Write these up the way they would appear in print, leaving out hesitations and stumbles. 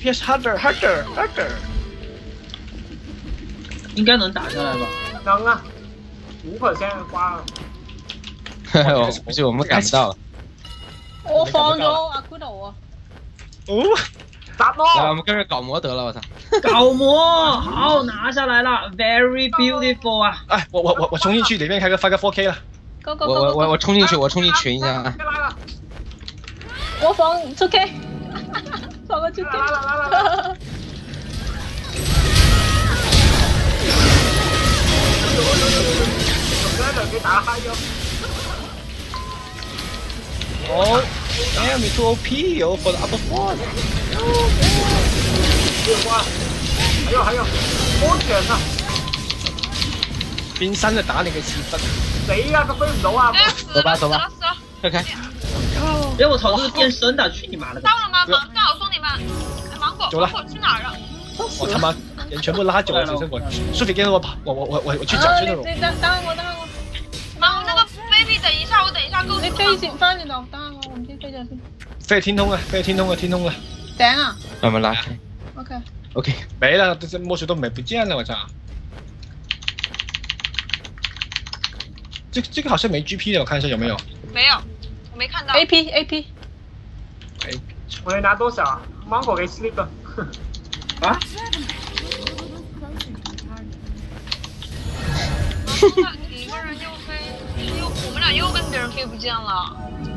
DPS harder。 应该能打下来吧？ 能啊，5%挂了。 不是我们赶不到。 我放咗阿 Kudo 啊。 哦， 砸咯！ 来，我们跟着搞魔得了，我操！ 搞魔，好拿下来了 ，very beautiful 啊！ 哎，我冲进去里面开个4K 了。 我冲进去，我冲进群一下啊！ 我放出 K， 放个出 K。 来！给打嗨哟！ 哦 ，enemy too OP 哦 for the upper force。 还有，安全啊！ 冰山的打你个氣氛。 死啊！都飛唔到啊！ 走吧，快開！ 哎，我操，这个变身的，去你妈的！ 到了吗？芒告诉你们，芒果去哪儿了？ 我他妈人全部拉走了，只剩我。苏菲跟着我跑，我去找去那种。 等我。 芒那个 baby， 等一下，我等一下够。 你飛前翻轉頭，等我唔知飛咗邊。 飛天通了。 頂啊！ 慢慢拉開。OK， 沒了，這魔術都沒不見了，我操！這個好像沒 GP 的，我看一下有沒有。 沒有，我沒看到。 AP。 我能拿多少啊？芒果給 sleep 了。 啊？ 一个人又飞，我们俩又跟别人飞不见了。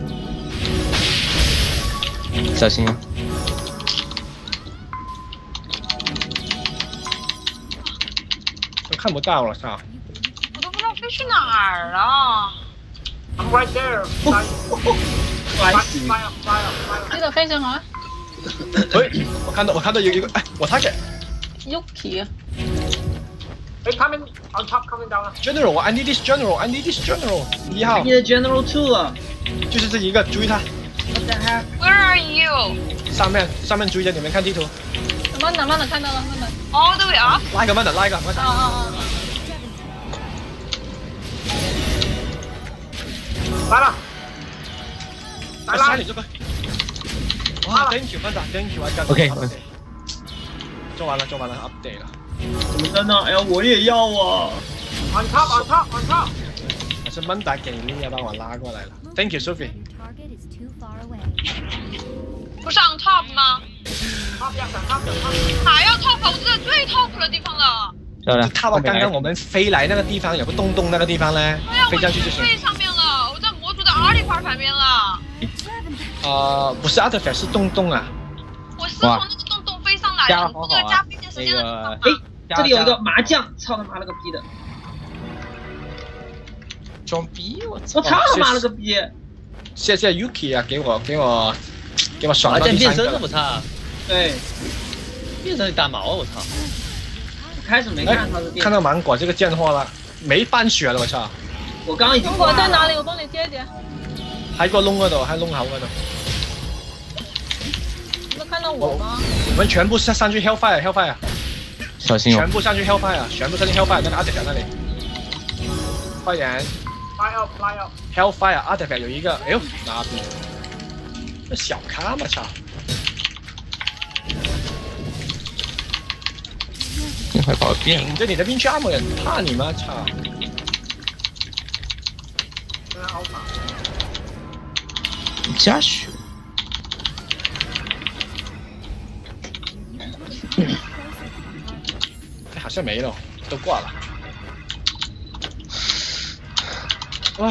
小心啊！ 我看不到了，操！ 我都不知道飞去哪儿了。 I'm right there。 摔死！ 呢度飛上去。 喂，我看到有一個，哎，我 target。 Yuki 啊！ 哎 ，coming on top，coming down 了。 General，I need this general。1號。 你的 General 2了。 就是這一個，注意它。 What the heck？ Where are you？ 上面注意着，你們看地圖。 慢的看到了，慢的。 All the way up。 拉一個慢的。來了，你這個。哇 ，Thank you， 慢的 ，Thank you， I got。OK。做完了 ，update 了。 怎麼真的？哎呀，我也要啊 ！On top。 我是曼達給力要把我拉過來了 ，Thank you，Sophie。 不上 top 嗎 ？top 要上 top。 還要 top， 我是在最 top 的地方了。 就踏到剛剛我們飛來那個地方，有個洞那個地方呢，飛上去就行。 飛上面了，我在魔族的 artifact 旁邊了。 不是 artifact， 是洞啊。 我是從那個洞飛上來的，這個加飛行時間的地方。 哎，這裡有一個麻將，操他媽了個逼的！ 裝逼，我操他媽了個逼！ 謝謝 Yuki 啊，給我爽到第三個。 變身了，我操！ 對， 變身打毛啊，我操！ 開始沒看他的。 看到芒果這個賤貨了，沒半血了，我操！ 我剛剛已經。 芒果在哪裡？我幫你接一接。 喺個窿嗰度，喺窿口嗰度。 你有看到我嗎？ 我們全部上去 Hellfire。 小心哦！ 全部上去 Hellfire， 全部上去 Hellfire， 那個 artifact 那裡。快點 ！Fly up。 Hellfire artifact 有一個，哎呦，拿住！這小咖嘛，操！ 你快跑遍！ 頂着你的兵這麼人，怕你嗎？操！加血。好像沒了，都掛了。哇，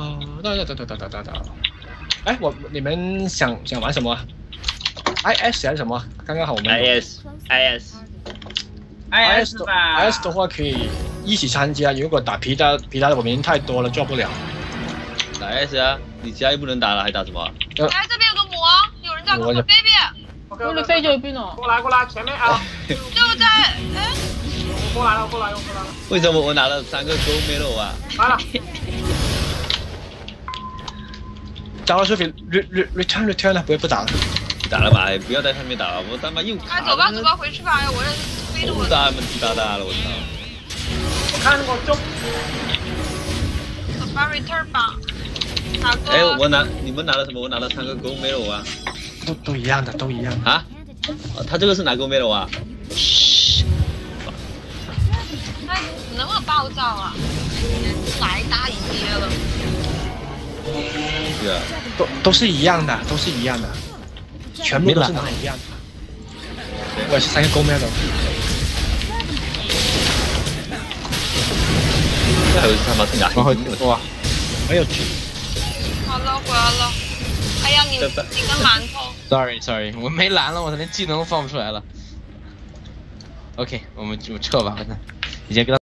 哎，你們想玩什麼 ？IS 還是什麼？剛剛好我們 IS 的話可以一起參加，如果打皮他的我們人太多了，做不了。 打 S 啊，你其他又不能打了，還打什麼？ 哎，這邊有個魔，有人在跟我 baby。 你飛咗去邊啊？ 過來，前面啊！ 就在，哎。 過來了。 為什麼我拿了3個 gold medal 啊？ 來了。 找了 Sophie return 了，不打了。 打了吧，不要在上面打了，我他媽又卡了。 走吧，回去吧，我這飛着我。 大問題大了，我操！ 我看我中。 走吧 return 吧。 哎，你們拿了什麼？我拿了3個 gold medal 啊。 都一樣的。 啊？ 他这个是哪个没了啊？ 他怎么那么暴躁啊？来大一跌了。 是啊， 都是一样的，都是一样的，全部都是拿一样的。我也是3个公喵的。 还有他妈是牙往后钉， 哇， 没有狙。 好了，回来了。哎呀，你个馒头。 sorry，我没蓝了，我连技能都放不出来了。OK，我们就撤吧，已经跟他。